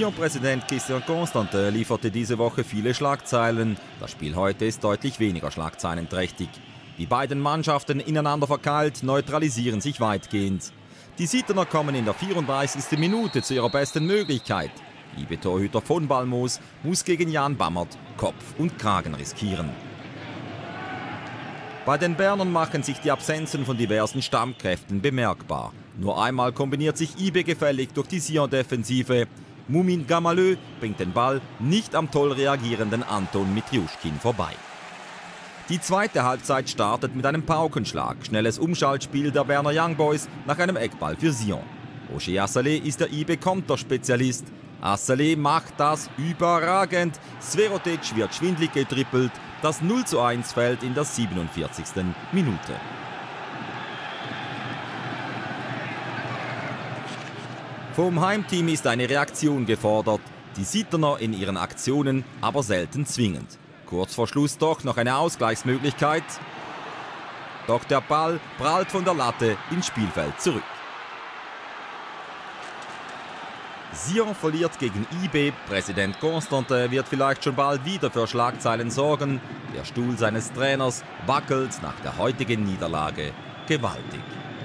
Sion-Präsident Christian Constantin lieferte diese Woche viele Schlagzeilen. Das Spiel heute ist deutlich weniger schlagzeilenträchtig. Die beiden Mannschaften ineinander verkeilt neutralisieren sich weitgehend. Die Sitterner kommen in der 34. Minute zu ihrer besten Möglichkeit. IB-Torhüter von Balmos muss gegen Jan Bammert Kopf und Kragen riskieren. Bei den Bernern machen sich die Absenzen von diversen Stammkräften bemerkbar. Nur einmal kombiniert sich IB gefällig durch die Sion-Defensive. Mumin Gamalö bringt den Ball nicht am toll reagierenden Anton Mitriuschkin vorbei. Die zweite Halbzeit startet mit einem Paukenschlag. Schnelles Umschaltspiel der Berner Young Boys nach einem Eckball für Sion. Roger Assalé ist der IB-Konterspezialist. Assalé macht das überragend. Sverotic wird schwindlig getrippelt. Das 0:1 fällt in der 47. Minute. Vom Heimteam ist eine Reaktion gefordert. Die Sitterner in ihren Aktionen aber selten zwingend. Kurz vor Schluss doch noch eine Ausgleichsmöglichkeit. Doch der Ball prallt von der Latte ins Spielfeld zurück. Sion verliert gegen IB. Präsident Constantin wird vielleicht schon bald wieder für Schlagzeilen sorgen. Der Stuhl seines Trainers wackelt nach der heutigen Niederlage gewaltig.